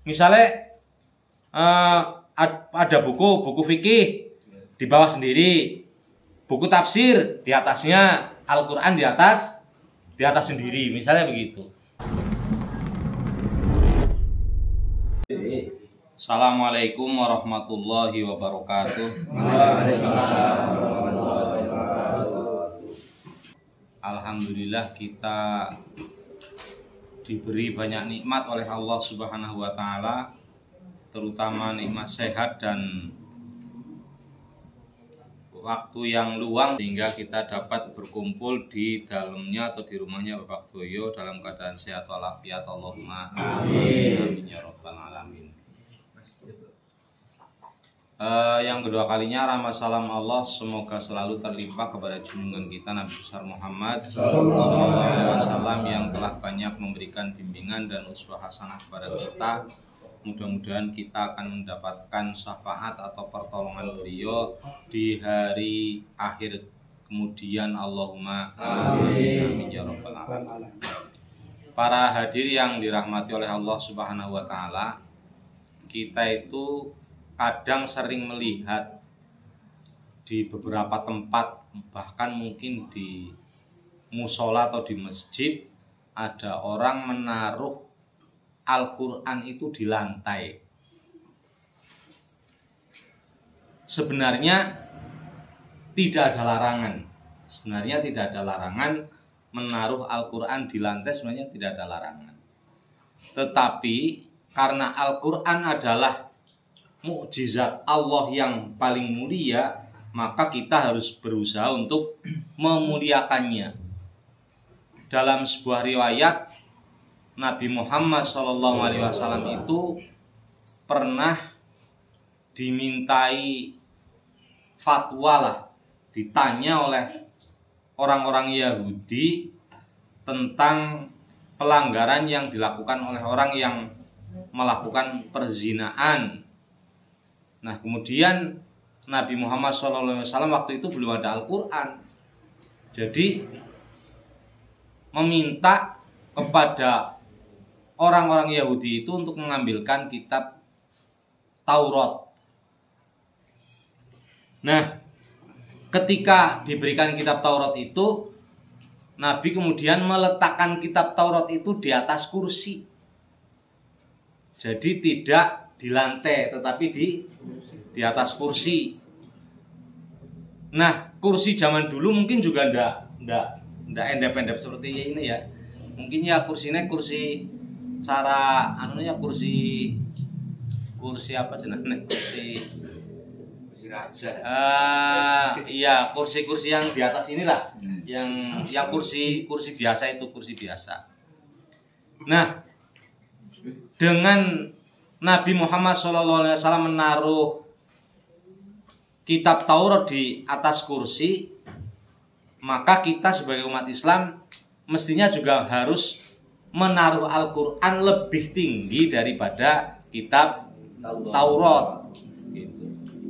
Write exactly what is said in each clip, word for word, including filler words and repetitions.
Misalnya uh, ada buku, buku fikih di bawah sendiri, buku tafsir di atasnya, Al-Quran di atas, di atas sendiri, misalnya begitu. Assalamualaikum warahmatullahi wabarakatuh. Alhamdulillah kita diberi banyak nikmat oleh Allah Subhanahu wa taala, terutama nikmat sehat dan waktu yang luang sehingga kita dapat berkumpul di dalamnya atau di rumahnya Bapak Doyo dalam keadaan sehat walafiat. Allahumma amin. Amin ya rabbal alamin. Uh, yang kedua kalinya rahmat salam Allah semoga selalu terlimpah kepada junjungan kita Nabi besar Muhammad sallallahu alaihi wasallam yang telah banyak memberikan bimbingan dan uswah hasanah kepada kita. Mudah-mudahan kita akan mendapatkan syafaat atau pertolongan beliau di hari akhir kemudian. Allahumma amin. Amin ya rabbal alamin. Para hadir yang dirahmati oleh Allah Subhanahu wa taala, kita itu kadang sering melihat di beberapa tempat, bahkan mungkin di musola atau di masjid, ada orang menaruh Al-Quran itu di lantai. Sebenarnya tidak ada larangan. Sebenarnya tidak ada larangan menaruh Al-Quran di lantai, sebenarnya tidak ada larangan. Tetapi karena Al-Quran adalah mukjizat Allah yang paling mulia, maka kita harus berusaha untuk memuliakannya. Dalam sebuah riwayat, Nabi Muhammad shallallahu alaihi wasallam itu pernah dimintai fatwa lah, ditanya oleh orang-orang Yahudi tentang pelanggaran yang dilakukan oleh orang yang melakukan perzinaan. Nah, kemudian Nabi Muhammad shallallahu alaihi wasallam waktu itu belum ada Al-Quran. Jadi meminta kepada orang-orang Yahudi itu untuk mengambilkan kitab Taurat. Nah, ketika diberikan kitab Taurat itu, Nabi kemudian meletakkan kitab Taurat itu di atas kursi. Jadi tidak di lantai, tetapi di di atas kursi. Nah, kursi zaman dulu mungkin juga ndak ndak ndak endap-endap seperti ini ya. Mungkin ya kursinya kursi cara anunya kursi kursi apa jenenge? Kursi kursi raja. Ah, iya, kursi-kursi yang di atas inilah. Yang yang kursi kursi biasa itu kursi biasa. Nah, dengan Nabi Muhammad shallallahu alaihi wasallam menaruh kitab Taurat di atas kursi, maka kita sebagai umat Islam mestinya juga harus menaruh Al-Quran lebih tinggi daripada kitab Taurat. Gitu.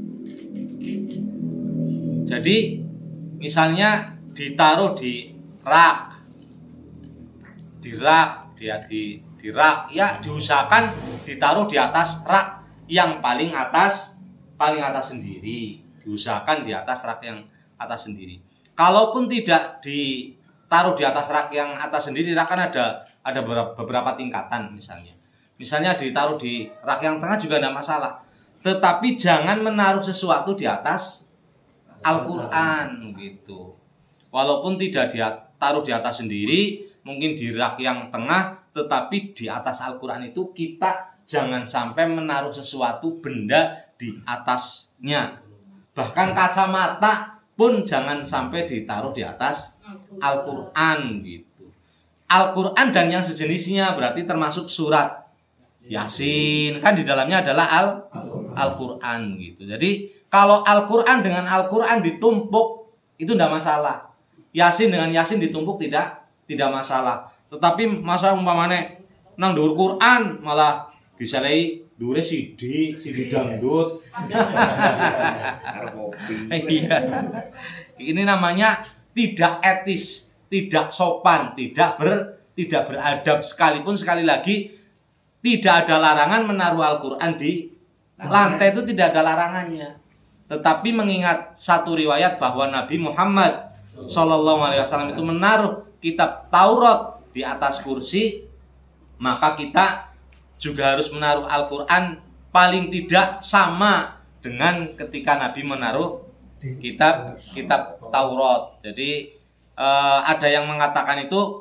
Jadi misalnya ditaruh di rak, di rak, dia di di rak, ya diusahakan ditaruh di atas rak yang paling atas, paling atas sendiri. Diusahakan di atas rak yang atas sendiri. Kalaupun tidak ditaruh di atas rak yang atas sendiri, rak kan ada ada beberapa tingkatan misalnya. Misalnya ditaruh di rak yang tengah juga tidak masalah. Tetapi jangan menaruh sesuatu di atas Al-Quran gitu. Walaupun tidak ditaruh di atas sendiri, mungkin di rak yang tengah, tetapi di atas Al-Quran itu kita jangan sampai menaruh sesuatu benda di atasnya. Bahkan kacamata pun jangan sampai ditaruh di atas Al-Quran gitu. Al-Quran dan yang sejenisnya berarti termasuk surat Yasin, kan di dalamnya adalah Al Al-Quran gitu. Jadi kalau Al-Quran dengan Al-Quran ditumpuk itu tidak masalah. Yasin dengan Yasin ditumpuk tidak tidak masalah. Tetapi masa umpamane nang dhuwur Quran malah disalai dhuwure sidi, sidi dangdut. Iya. Ini namanya tidak etis, tidak sopan, tidak ber tidak beradab, sekalipun sekali lagi tidak ada larangan menaruh Al-Qur'an di lantai, itu tidak ada larangannya. Tetapi mengingat satu riwayat bahwa Nabi Muhammad shallallahu alaihi wasallam itu menaruh kitab Taurat di atas kursi, maka kita juga harus menaruh Al-Qur'an paling tidak sama dengan ketika Nabi menaruh kitab kitab Taurat. Jadi eh, ada yang mengatakan itu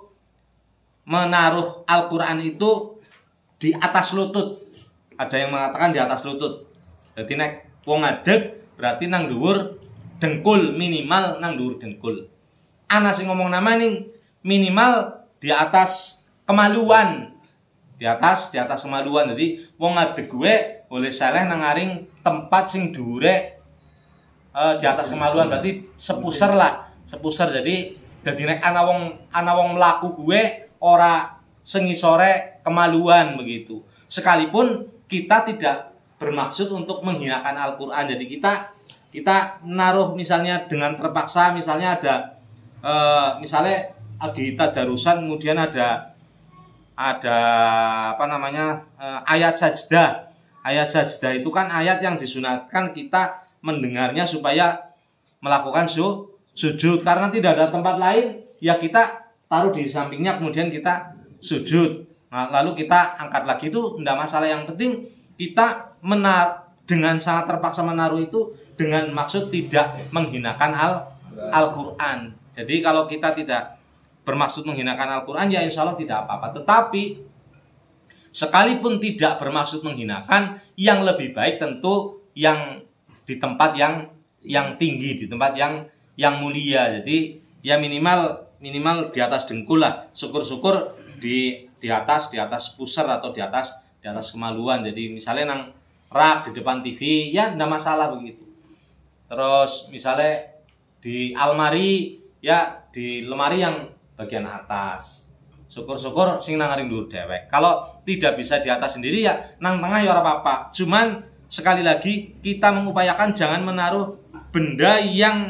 menaruh Al-Qur'an itu di atas lutut. Ada yang mengatakan di atas lutut. Jadi nek wong ngadeg berarti nang dhuwur dengkul, minimal nang dhuwur dengkul. Ana sing ngomong nama ning minimal di atas kemaluan. Di atas di atas kemaluan. Jadi wong ngadeg gue oleh saleh nang ngaring tempat sing dhuwure uh, di atas kemaluan, berarti sepuser lah, sepuser. Jadi dadi nek ana wong ana wong mlaku gue ora sengisore kemaluan begitu. Sekalipun kita tidak bermaksud untuk menghinakan Al-Qur'an. Jadi kita kita naruh misalnya dengan terpaksa, misalnya ada uh, misalnya lagi tadarusan kemudian ada ada apa namanya uh, ayat sajdah. Ayat sajdah itu kan ayat yang disunatkan kita mendengarnya supaya melakukan su, sujud. Karena tidak ada tempat lain, ya kita taruh di sampingnya kemudian kita sujud. Nah, lalu kita angkat lagi, itu tidak masalah. Yang penting kita menar dengan sangat terpaksa menaruh itu dengan maksud tidak menghinakan al Al-Qur'an. Jadi kalau kita tidak bermaksud menghinakan Al-Qur'an, ya insya Allah tidak apa-apa. Tetapi sekalipun tidak bermaksud menghinakan, yang lebih baik tentu yang di tempat yang yang tinggi, di tempat yang yang mulia. Jadi ya minimal minimal di atas dengkul lah. Syukur-syukur di di atas di atas pusar atau di atas di atas kemaluan. Jadi misalnya nang rak di depan T V, ya tidak masalah begitu. Terus misalnya di almari, ya di lemari yang bagian atas. Syukur-syukur sing nang ngaring dhuwur dewek. Kalau tidak bisa di atas sendiri, ya nang tengah ya ora apa-apa. Cuman sekali lagi kita mengupayakan jangan menaruh benda yang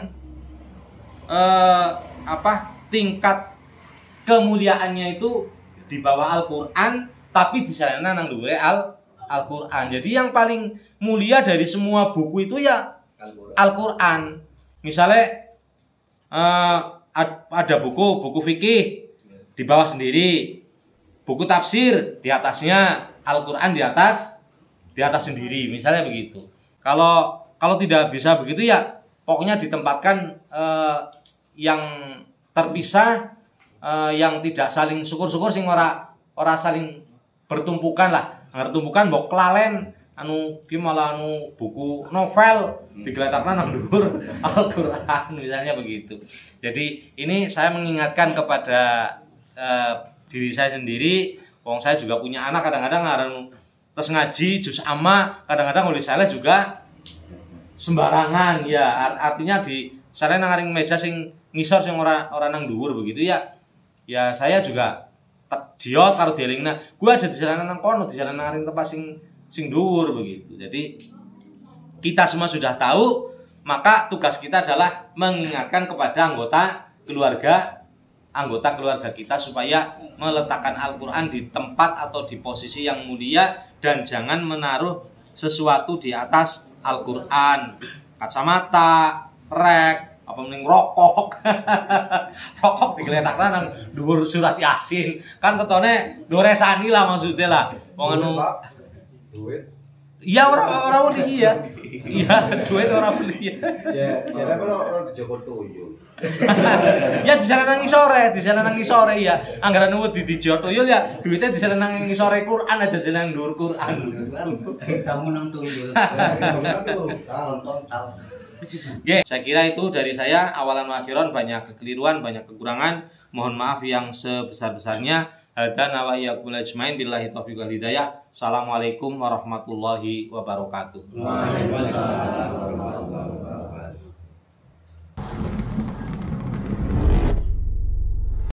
eh, apa tingkat kemuliaannya itu di bawah Al-Qur'an, tapi di sana nang dhuwure al Al-Qur'an. Jadi yang paling mulia dari semua buku itu ya Al-Qur'an. Misalnya eh, ada buku buku fikih di bawah sendiri, buku tafsir di atasnya, Al-Qur'an di atas di atas sendiri, misalnya begitu. Kalau kalau tidak bisa begitu, ya pokoknya ditempatkan eh, yang terpisah, eh, yang tidak saling, syukur-syukur sing ora ora saling bertumpukan lah. Bertumpukan mbok kelalen anu ki malah anu buku novel digledakna nang dhuwur Al-Qur'an, misalnya begitu. Jadi ini saya mengingatkan kepada Uh, diri saya sendiri. Wong saya juga punya anak, kadang-kadang ngaran terus ngaji juz amma, kadang-kadang oleh saya juga sembarangan ya. Artinya di saya nang ngaring meja sing ngisor sing ora ora nang dhuwur begitu ya. Ya saya juga jiot karo dielingna. Gua aja di jalan nang kono, di jalan nang ngaring tempat sing sing dhuwur begitu. Jadi kita semua sudah tahu, maka tugas kita adalah mengingatkan kepada anggota keluarga anggota keluarga kita supaya meletakkan Al-Qur'an di tempat atau di posisi yang mulia, dan jangan menaruh sesuatu di atas Al-Qur'an. Kacamata, rek, apa mending rokok. Rokok digeletakna nang dhuwur surat Yasin. Kan ketone doresani lah maksudnya lah. Wong anu duit. Iya orang-orang beli ya. Iya, duit orang beli ya. Ya, kira kalau Joko Tuyul. Ya di sana nang sore, di sana nang sore ya. Anggaran nuwut di Joko Tuyul ya, duitnya di sana nang sore Quran aja jeneng dhuwur Quran. Kamu nang tuyul. Oke, saya kira itu dari saya. Awalan wa akhiran, banyak kekeliruan, banyak kekurangan. Mohon maaf yang sebesar-besarnya. Hadza wa iyyakum ajmain billahi taufiq wal hidayah. Assalamualaikum warahmatullahi wabarakatuh. Waalaikumsalam.